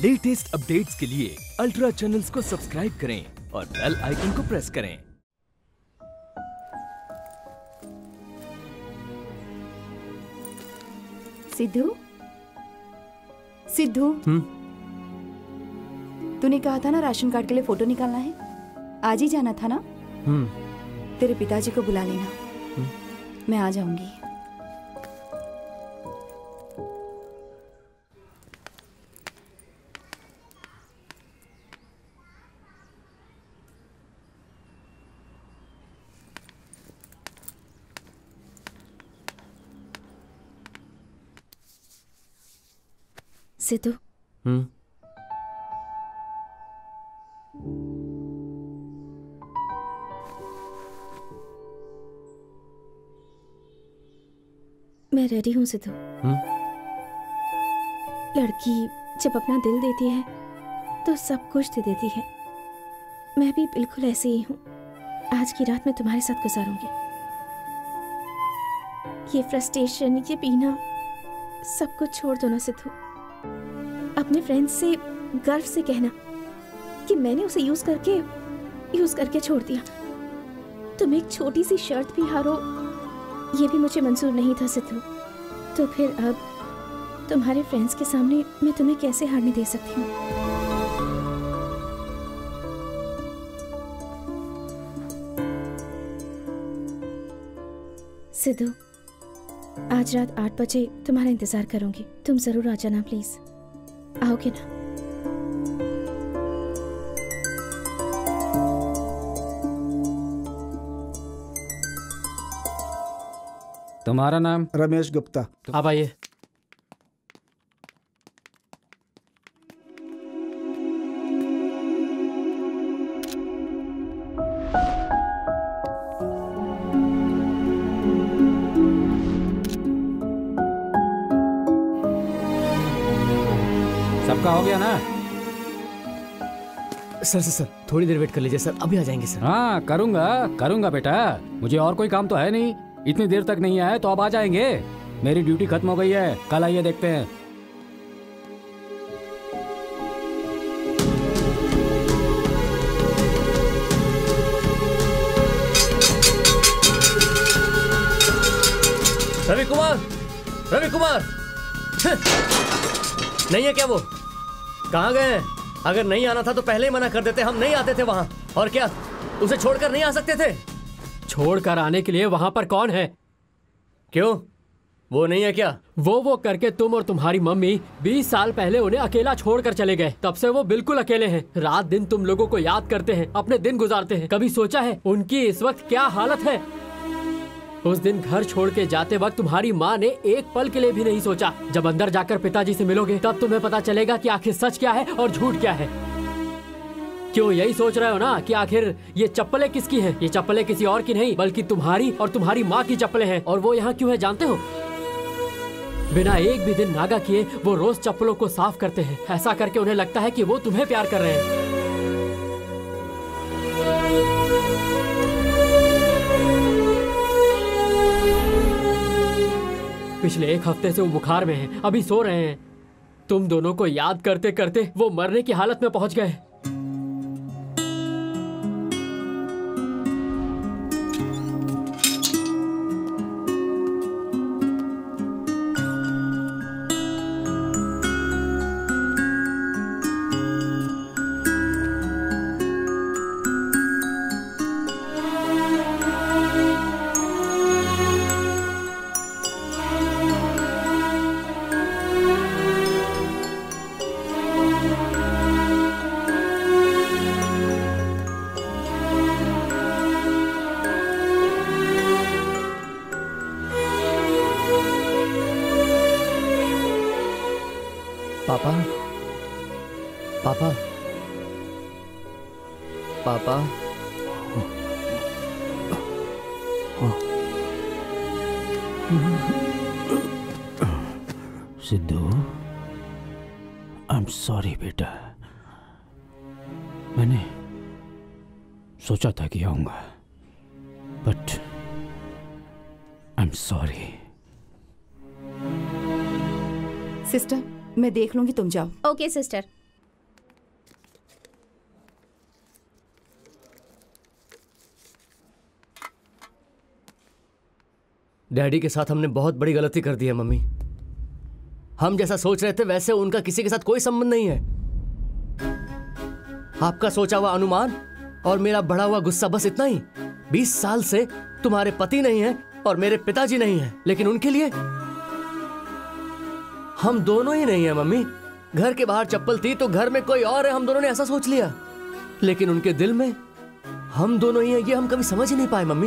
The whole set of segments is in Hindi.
लेटेस्ट अपडेट्स के लिए अल्ट्रा चैनल्स को सब्सक्राइब करें और बेल आइकन को प्रेस करें। सिद्धू, सिद्धू, तूने कहा था ना राशन कार्ड के लिए फोटो निकालना है, आज ही जाना था ना? तेरे पिताजी को बुला लेना, मैं आ जाऊंगी। सिद्धू, मैं रेडी हूँ सिद्धू। लड़की जब अपना दिल देती है तो सब कुछ दे देती है। मैं भी बिल्कुल ऐसे ही हूँ। आज की रात मैं तुम्हारे साथ गुजारूंगी। ये फ्रस्ट्रेशन, ये पीना, सब कुछ छोड़ दो ना सिद्धू। अपने फ्रेंड्स से गर्व से कहना कि मैंने उसे यूज करके छोड़ दिया। तुम एक छोटी सी शर्त भी हारो, ये भी मुझे मंजूर नहीं था सिद्धू। तो फिर अब तुम्हारे फ्रेंड्स के सामने मैं तुम्हें कैसे हारने दे सकती हूँ? सिद्धू, आज रात 8 बजे तुम्हारा इंतजार करूंगी। तुम जरूर आ जाना प्लीज। आओगे ना? तुम्हारा नाम? रमेश गुप्ता। आप आइए। सबका हो गया ना? सर थोड़ी देर वेट कर लीजिए सर, अभी आ जाएंगे सर। हाँ करूंगा बेटा, मुझे और कोई काम तो है नहीं। इतनी देर तक नहीं आए तो अब आ जाएंगे। मेरी ड्यूटी खत्म हो गई है, कल आइए देखते हैं। रवि कुमार नहीं है क्या? वो कहाँ गए हैं? अगर नहीं आना था तो पहले ही मना कर देते, हम नहीं आते थे वहाँ। और क्या उसे छोड़कर नहीं आ सकते थे? छोड़कर आने के लिए वहां पर कौन है? क्यों, वो नहीं है क्या? वो करके तुम और तुम्हारी मम्मी 20 साल पहले उन्हें अकेला छोड़कर चले गए। तब से वो बिल्कुल अकेले हैं। रात दिन तुम लोगों को याद करते हैं, अपने दिन गुजारते हैं। कभी सोचा है उनकी इस वक्त क्या हालत है? उस दिन घर छोड़ के जाते वक्त तुम्हारी माँ ने एक पल के लिए भी नहीं सोचा। जब अंदर जाकर पिताजी से मिलोगे तब तुम्हें पता चलेगा कि आखिर सच क्या है और झूठ क्या है। क्यों यही सोच रहे हो ना कि आखिर ये चप्पलें किसकी हैं? ये चप्पलें किसी और की नहीं बल्कि तुम्हारी और तुम्हारी माँ की चप्पलें हैं। और वो यहाँ क्यों है जानते हो? बिना एक भी दिन नागा किए वो रोज चप्पलों को साफ करते हैं। ऐसा करके उन्हें लगता है कि वो तुम्हें प्यार कर रहे हैं। पिछले 1 हफ्ते से वो बुखार में हैं, अभी सो रहे हैं। तुम दोनों को याद करते करते वो मरने की हालत में पहुंच गए। पापा सिद्धू, आई एम सॉरी बेटा। मैंने सोचा था कि आऊंगा, but I am sorry. Sister, मैं देख लूंगी, तुम जाओ। Okay sister. डैडी के साथ हमने बहुत बड़ी गलती कर दी है मम्मी। हम जैसा सोच रहे थे वैसे उनका किसी के साथ कोई संबंध नहीं है। आपका सोचा हुआ अनुमान और मेरा बढ़ा हुआ गुस्सा, बस इतना ही। 20 साल से तुम्हारे पति नहीं है और मेरे पिताजी नहीं है, लेकिन उनके लिए हम दोनों ही नहीं है मम्मी। घर के बाहर चप्पल थी तो घर में कोई और है, हम दोनों ने ऐसा सोच लिया। लेकिन उनके दिल में हम दोनों ही हैं, ये हम कभी समझ ही नहीं पाए मम्मी।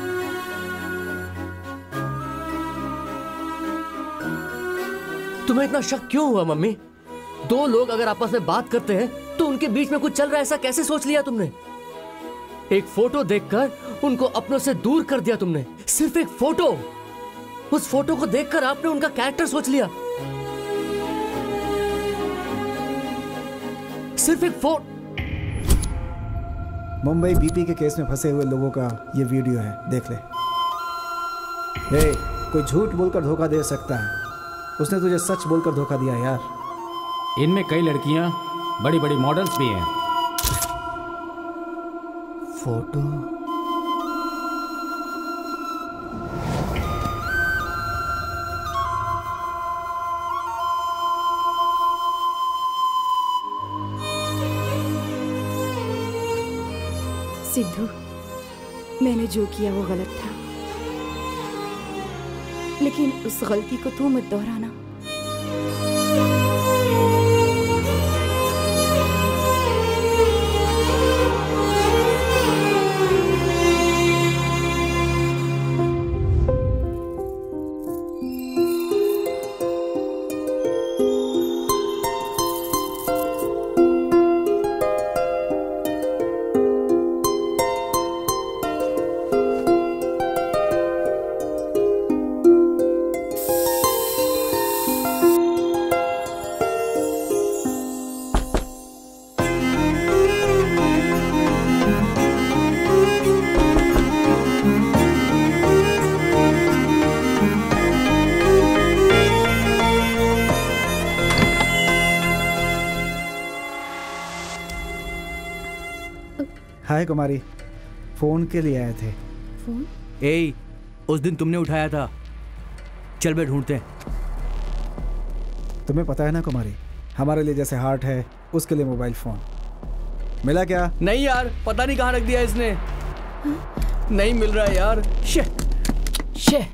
तुम्हें इतना शक क्यों हुआ मम्मी? दो लोग अगर आपस में बात करते हैं तो उनके बीच में कुछ चल रहा है, ऐसा कैसे सोच लिया तुमने? एक फोटो देखकर उनको अपनों से दूर कर दिया तुमने। सिर्फ एक फोटो, उस फोटो को देखकर आपने उनका कैरेक्टर सोच लिया। सिर्फ एक मुंबई बीपी के केस में फंसे हुए लोगों का ये वीडियो है, देख ले। कोई झूठ बोलकर धोखा दे सकता है, उसने तुझे सच बोलकर धोखा दिया यार। इनमें कई लड़कियां बड़ी बड़ी मॉडल्स भी हैं। फोटो सिद्धू, मैंने जो किया वो गलत था, लेकिन उस गलती को तू मत दोहराना। हाय कुमारी, फोन के लिए आए थे। फोन? उस दिन तुमने उठाया था, चल बे ढूंढते हैं। तुम्हें पता है ना कुमारी, हमारे लिए जैसे हार्ट है उसके लिए मोबाइल फोन। मिला क्या? नहीं यार, पता नहीं कहाँ रख दिया इसने। नहीं मिल रहा है यार। शे शे।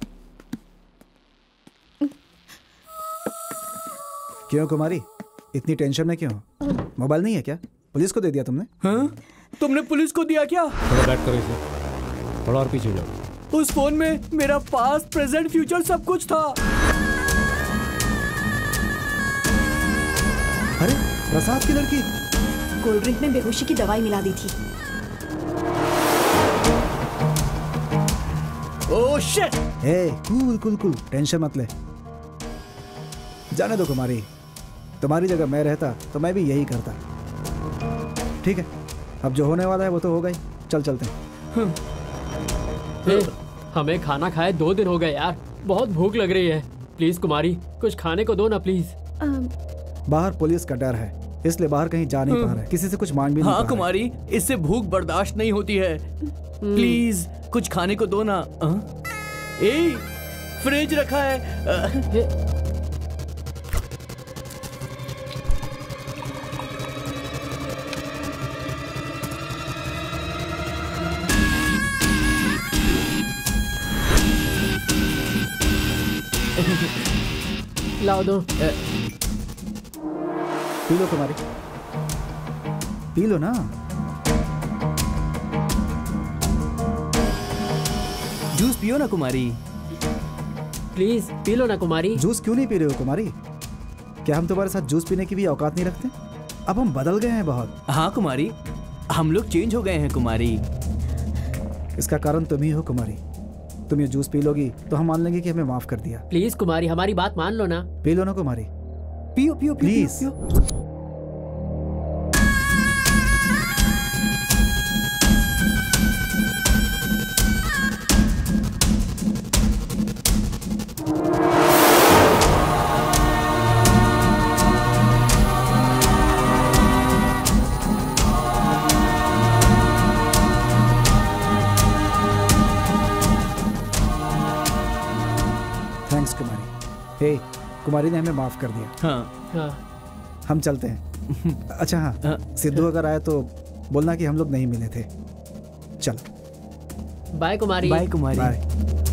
क्यों कुमारी, इतनी टेंशन में क्यों? मोबाइल नहीं है क्या? पुलिस को दे दिया तुमने? हाँ? तुमने पुलिस को दिया क्या? थोड़ा बैठ करो इसे, थोड़ा और पीछे जाओ। उस फोन में मेरा पास्ट, प्रेजेंट, फ्यूचर सब कुछ था। अरे प्रसाद की लड़की। कोल्ड ड्रिंक में बेहोशी की दवाई मिला दी थी। Oh shit. Cool cool cool, tension मत ले। जाने दो कुमारी, तुम्हारी जगह मैं रहता तो मैं भी यही करता। ठीक है, अब जो होने वाला है वो तो हो गई, चल चलते हैं। हमें खाना खाए 2 दिन हो गए यार, बहुत भूख लग रही है। प्लीज कुमारी, कुछ खाने को दो ना प्लीज। बाहर पुलिस का डर है, इसलिए बाहर कहीं जा नहीं पा रहा है, किसी से कुछ मांग भी नहीं पा रहा है। कुमारी, इससे भूख बर्दाश्त नहीं होती है। प्लीज कुछ खाने को दो ना। फ्रिज रखा है। लाओ दो। पी लो कुमारी, पी लो ना। जूस पियो ना कुमारी। प्लीज पी लो ना कुमारी। जूस क्यों नहीं पी रहे हो कुमारी? क्या हम तुम्हारे साथ जूस पीने की भी औकात नहीं रखते? अब हम बदल गए हैं बहुत। हाँ कुमारी, हम लोग चेंज हो गए हैं कुमारी। इसका कारण तुम ही हो कुमारी। तुम ये जूस पी लोगी तो हम मान लेंगे कि हमें माफ कर दिया। प्लीज कुमारी, हमारी बात मान लो ना। पी लो ना कुमारी, पियो पियो प्लीज। कुमारी ने हमें माफ कर दिया। हाँ हाँ हम चलते हैं। अच्छा हाँ, सिद्धू अगर आए तो बोलना कि हम लोग नहीं मिले थे। चलो bye Kumari. Bye Kumari. Bye.